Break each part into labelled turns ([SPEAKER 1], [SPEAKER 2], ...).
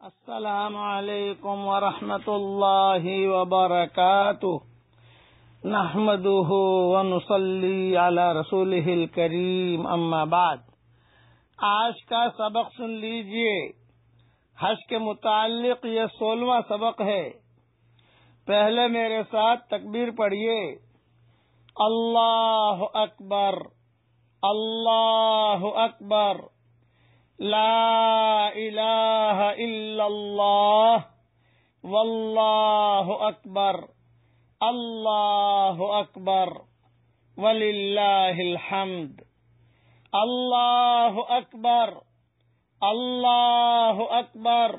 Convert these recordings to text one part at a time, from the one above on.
[SPEAKER 1] السلام علیکم ورحمۃ اللہ وبرکاتہ نحمده ونصلی علی رسولہ الکریم اما بعد۔ آج کا سبق سن لیجئے۔ حج کے متعلق یہ 16واں سبق ہے۔ پہلے میرے ساتھ تکبیر پڑھیے۔ اللہ اکبر، اللہ اکبر، لا الہ الا اللہ، واللہ اکبر، اللہ اکبر، وللہ الحمد۔ اللہ اکبر، اللہ اکبر،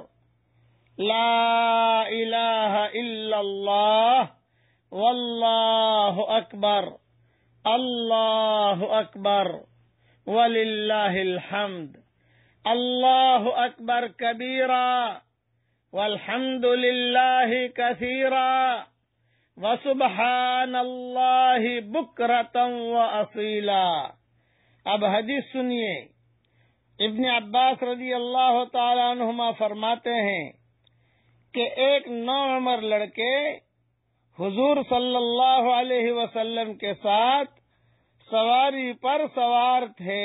[SPEAKER 1] لا الہ الا اللہ، واللہ اکبر، اللہ اکبر، وللہ الحمد۔ اللہ اکبر کبیرا والحمد للہ کثیرا وسبحان اللہ بکرۃ واصیلا۔ اب حدیث سنیے۔ ابن عباس رضی اللہ تعالی عنہما فرماتے ہیں کہ ایک نوعمر لڑکے حضور صلی اللہ علیہ وسلم کے ساتھ سواری پر سوار تھے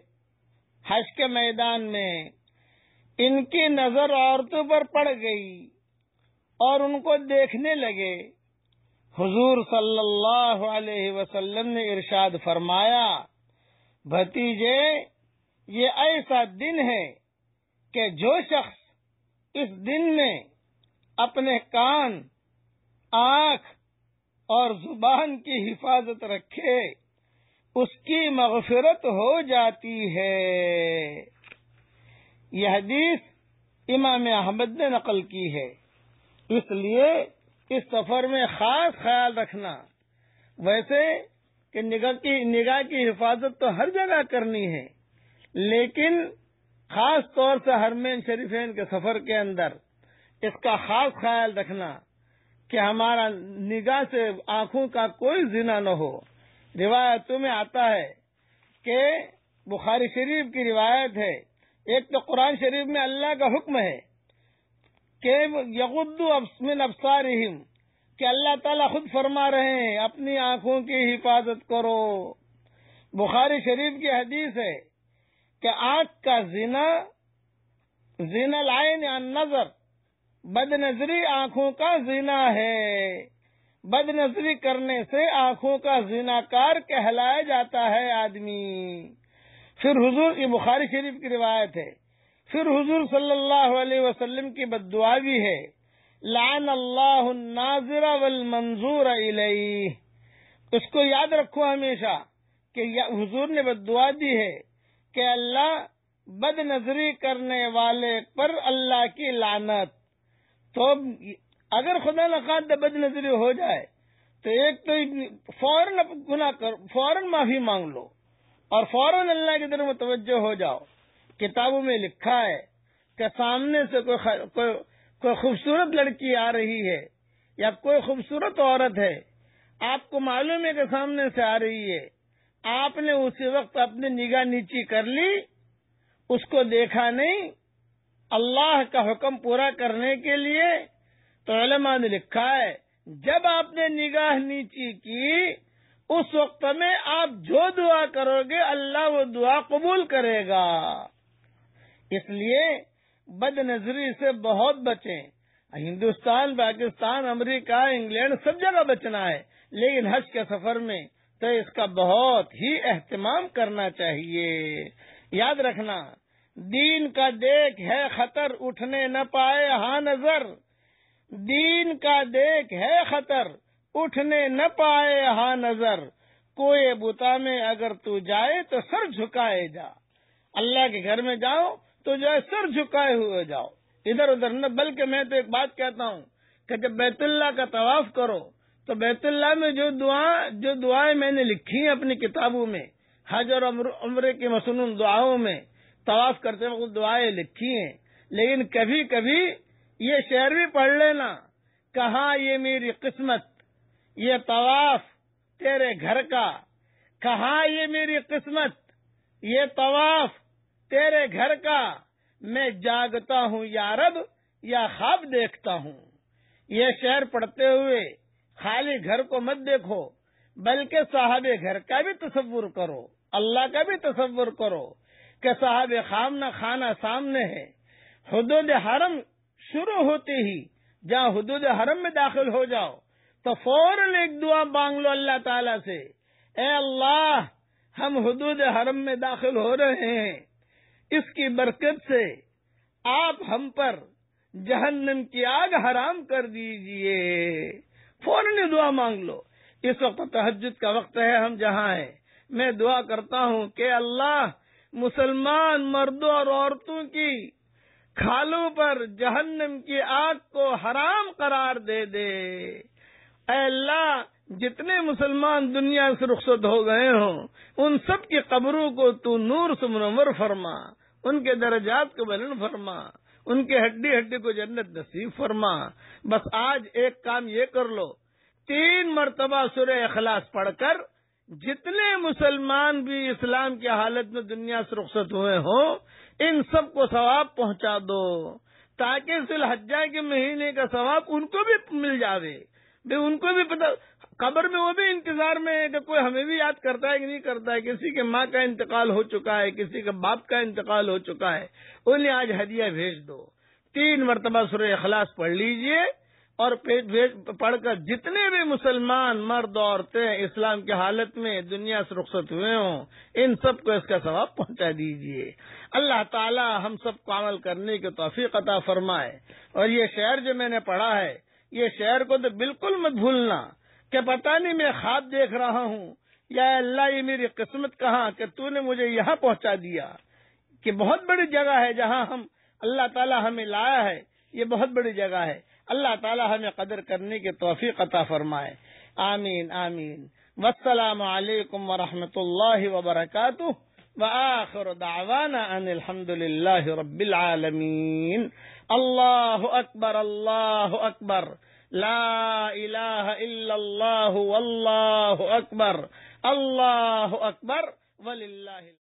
[SPEAKER 1] حج کے میدان میں۔ ان کی نظر عورتوں پر پڑ گئی اور ان کو دیکھنے لگے۔ حضور صلی اللہ علیہ وسلم نے ارشاد فرمایا، بھتیجے، یہ ایسا دن ہے کہ جو شخص اس دن میں اپنے کان، آنکھ اور زبان کی حفاظت رکھے اس کی مغفرت ہو جاتی ہے۔ یہ حدیث امام احمد نے نقل کی ہے۔ اس لیے اس سفر میں خاص خیال رکھنا۔ ویسے کہ نگاہ کی حفاظت تو ہر جگہ کرنی ہے، لیکن خاص طور سے حرمین شریفین کے سفر کے اندر اس کا خاص خیال رکھنا کہ ہمارا نگاہ سے آنکھوں کا کوئی زنا نہ ہو۔ روایتوں میں آتا ہے کہ بخاری شریف کی روایت ہے، ایک تو قرآن شریف میں اللہ کا حکم ہے کہ یغضوا من ابصارہم، کہ اللہ تعالیٰ خود فرما رہے ہیں اپنی آنکھوں کی حفاظت کرو۔ بخاری شریف کی حدیث ہے کہ آنکھ کا زنا، زنا العین عن نظر، بد نظری آنکھوں کا زنا ہے۔ بد نظری کرنے سے آنکھوں کا زناکار کہلایا جاتا ہے آدمی۔ پھر حضور، یہ بخاری شریف کی روایت ہے، پھر حضور صلی اللہ علیہ وسلم کی بد دعا بھی ہے، لعن اللہ الناظر والمنظور الیہ۔ اس کو یاد رکھو ہمیشہ کہ حضور نے بد دعا دی ہے کہ اللہ بد نظری کرنے والے پر اللہ کی لعنت۔ تو اگر خدا نخواستہ بد نظری ہو جائے تو ایک تو فوراً معافی مانگ لو اور فوراً اللہ کی طرف متوجہ ہو جاؤ۔ کتابوں میں لکھا ہے کہ سامنے سے کوئی خوبصورت لڑکی آ رہی ہے یا کوئی خوبصورت عورت ہے، آپ کو معلوم ہے کہ سامنے سے آ رہی ہے، آپ نے اسی وقت اپنی نگاہ نیچی کر لی، اس کو دیکھا نہیں، اللہ کا حکم پورا کرنے کے لیے، تو علماء نے لکھا ہے جب آپ نے نگاہ نیچی کی اس وقت میں آپ جو دعا کرو گے اللہ وہ دعا قبول کرے گا۔ اس لیے بد نظری سے بہت بچیں۔ ہندوستان، پاکستان، امریکہ، انگلینڈ سب جگہ بچنا ہے، لیکن حج کے سفر میں تو اس کا بہت ہی اہتمام کرنا چاہیے۔ یاد رکھنا، دین کا دیکھ ہے خطر، اٹھنے نہ پائے ہاں نظر۔ دین کا دیکھ ہے خطر، اٹھنے نہ پائے ہاں نظر۔ کوئی بتا میں اگر تو جائے تو سر جھکائے جا۔ اللہ کے گھر میں جاؤ تو جو ہے سر جھکائے ہوئے جاؤ، ادھر ادھر نہ۔ بلکہ میں تو ایک بات کہتا ہوں کہ جب بیت اللہ کا طواف کرو تو بیت اللہ میں جو دعائیں میں نے لکھی ہیں اپنی کتابوں میں، حج اور عمرے کی مسنون دعاؤں میں، طواف کرتے وقت دعائیں لکھی ہیں، لیکن کبھی کبھی یہ شعر بھی پڑھ لینا، کہاں یہ میری قسمت یہ طواف تیرے گھر کا، کہاں یہ میری قسمت یہ طواف تیرے گھر کا، میں جاگتا ہوں یا رب یا خواب دیکھتا ہوں۔ یہ شعر پڑھتے ہوئے خالی گھر کو مت دیکھو، بلکہ صاحب گھر کا بھی تصور کرو، اللہ کا بھی تصور کرو کہ صاحب خانہ سامنے ہے۔ حدود حرم شروع ہوتے ہی جہاں حدود حرم میں داخل ہو جاؤ تو فوراً ایک دعا مانگ لو اللہ تعالی سے، اے اللہ ہم حدود حرم میں داخل ہو رہے ہیں، اس کی برکت سے آپ ہم پر جہنم کی آگ حرام کر دیجئے۔ فوراً دعا مانگ لو۔ اس وقت تہجد کا وقت ہے، ہم جہاں ہیں، میں دعا کرتا ہوں کہ اللہ مسلمان مردوں اور عورتوں کی کھالوں پر جہنم کی آگ کو حرام قرار دے دے۔ اے اللہ جتنے مسلمان دنیا سے رخصت ہو گئے ہوں ان سب کی قبروں کو تو نور سے منور فرما، ان کے درجات کو بلند فرما، ان کے ہڈی ہڈی کو جنت نصیب فرما۔ بس آج ایک کام یہ کر لو، 3 مرتبہ سورہ اخلاص پڑھ کر جتنے مسلمان بھی اسلام کی حالت میں دنیا سے رخصت ہوئے ہوں ان سب کو ثواب پہنچا دو، تاکہ ذی الحجہ کے مہینے کا ثواب ان کو بھی مل جاوے۔ ان کو بھی پتہ، قبر میں وہ بھی انتظار میں ہے کہ کوئی ہمیں بھی یاد کرتا ہے کہ نہیں کرتا ہے۔ کسی کے ماں کا انتقال ہو چکا ہے، کسی کے باپ کا انتقال ہو چکا ہے، انہیں آج ہدیہ بھیج دو۔ 3 مرتبہ سورہ اخلاص پڑھ لیجئے اور پڑھ کر جتنے بھی مسلمان مرد عورتیں اسلام کی حالت میں دنیا سے رخصت ہوئے ہوں ان سب کو اس کا ثواب پہنچا دیجئے۔ اللہ تعالی ہم سب کو عمل کرنے کی توفیق عطا فرمائے۔ اور یہ شعر جو میں نے پڑھا ہے، یہ شعر کو تو بالکل مت بھولنا کہ پتہ نہیں میں خواب دیکھ رہا ہوں یا اللہ یہ میری قسمت کہاں کہ تو نے مجھے یہاں پہنچا دیا، کہ بہت بڑی جگہ ہے جہاں ہم اللہ تعالی ہمیں لایا ہے، یہ بہت بڑی جگہ ہے۔ اللہ تعالی ہمیں قدر کرنے کی توفیق عطا فرمائے۔ آمین آمین۔ والسلام علیکم ورحمۃ اللہ وبرکاتہ، وآخر دعوانا ان الحمد للہ رب العالمین۔ اللہ اکبر اللہ اکبر، لا الہ الا اللہ واللہ اکبر، اللہ اکبر وللہ